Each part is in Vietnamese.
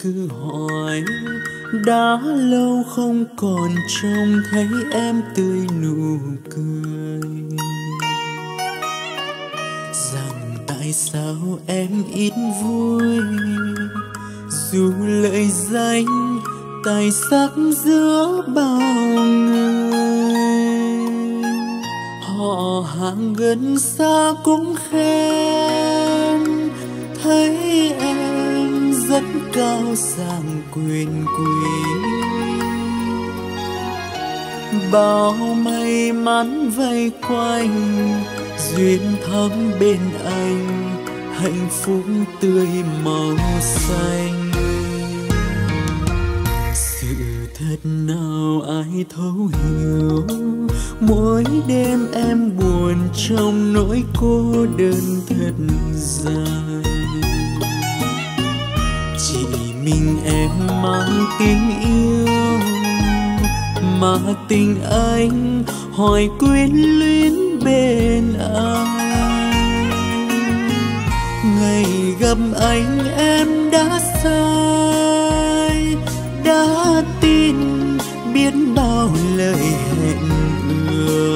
cứ hỏi đã lâu không còn trông thấy em tươi nụ cười, rằng tại sao em ít vui dù lời danh tài sắc giữa bao người. Họ hàng gần xa cũng khen thấy em rất cao sang quyền quý. Bao may mắn vây quanh, duyên thắm bên anh, hạnh phúc tươi màu xanh. Sự thật nào ai thấu hiểu, mỗi đêm em buồn trong nỗi cô đơn thật dài. Chỉ mình em mang tiếng yêu, mà tình anh hỏi quyến luyến bên ai. Ngày gặp anh em đã sai, đã tin biết bao lời hẹn ước.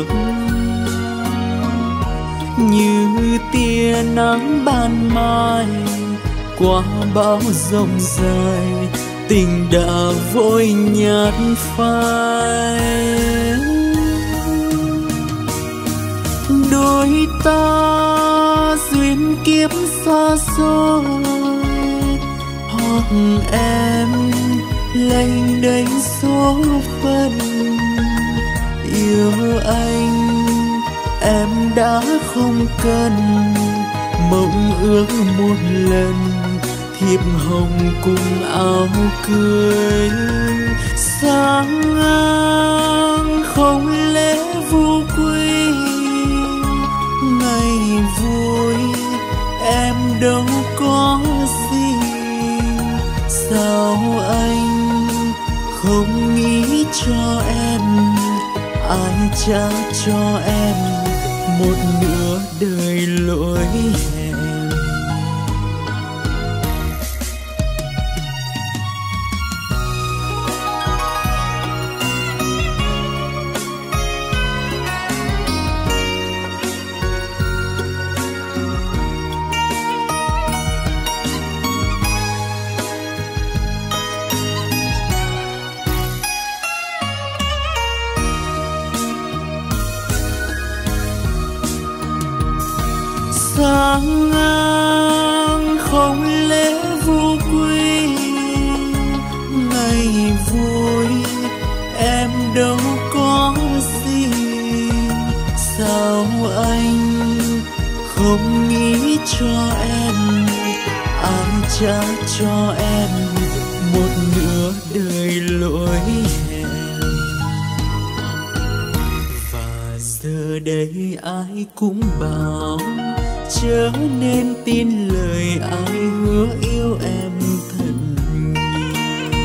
Như tia nắng ban mai qua bão rông dài, tình đã vội nhạt phai. Đôi ta duyên kiếp xa xôi, hoặc em lênh đênh số phận. Yêu anh em đã không cần, mộng ước một lần thiệp hồng cùng áo cưới. Sáng ngang không lẽ vô quy, ngày vui em đâu có gì. Sao anh không nghĩ cho em, ai trả cho em một nửa đời lỗi hẹn. Sáng ngang không lẽ vô quy, ngày vui em đâu có gì. Sao anh không nghĩ cho em, ai trả cho em một nửa đời lỗi hẹn. Và giờ đây ai cũng bảo chớ nên tin lời ai hứa yêu em thật nhiều.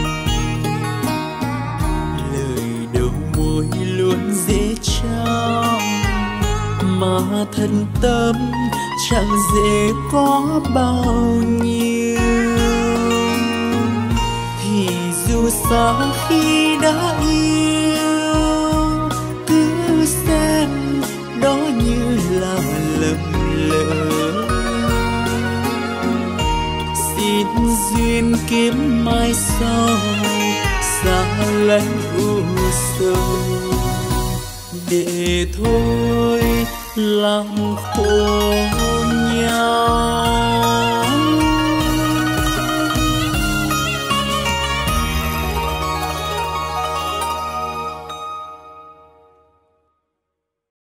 Lời đầu môi luôn dễ trao, mà thân tâm chẳng dễ có bao nhiêu. Thì dù sao khi đã yêu, cứ xem đó như là lầm lỡ. Xin duyên kiếm mai sau xa lánh u sầu, để thôi làm khổ